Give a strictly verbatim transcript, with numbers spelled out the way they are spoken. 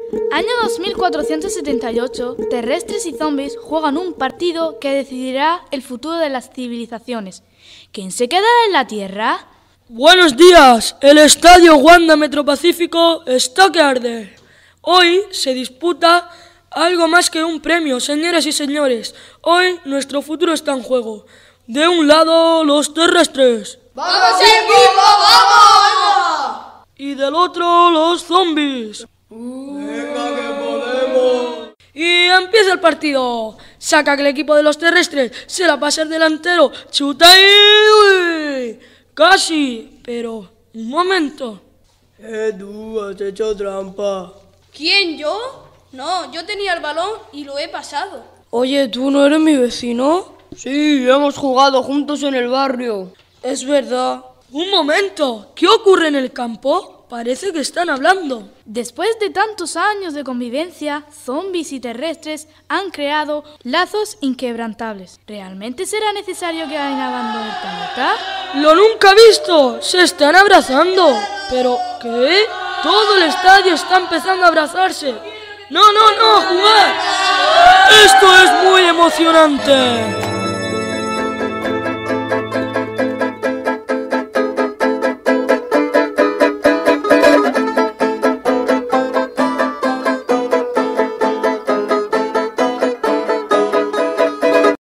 Año dos mil cuatrocientos setenta y ocho, terrestres y zombies juegan un partido que decidirá el futuro de las civilizaciones. ¿Quién se quedará en la Tierra? Buenos días, el Estadio Wanda Metropacífico está que arde. Hoy se disputa algo más que un premio, señoras y señores. Hoy nuestro futuro está en juego. De un lado, los terrestres. ¡Vamos, equipo, vamos! Y del otro, los zombies. ¡Venga que podemos! Y empieza el partido. Saca que el equipo de los terrestres se la pasa el delantero. Chuta y... ¡Uy! Casi. Pero, un momento. Eh, tú, has hecho trampa. ¿Quién, yo? No, yo tenía el balón y lo he pasado. Oye, ¿tú no eres mi vecino? Sí, hemos jugado juntos en el barrio. Es verdad. Un momento. ¿Qué ocurre en el campo? Parece que están hablando. Después de tantos años de convivencia, zombies y terrestres han creado lazos inquebrantables. ¿Realmente será necesario que alguien abandone el planeta? ¡Lo nunca visto! ¡Se están abrazando! ¿Pero qué? Todo el estadio está empezando a abrazarse. ¡No, no, no! ¡Jugar! ¡Esto es muy emocionante!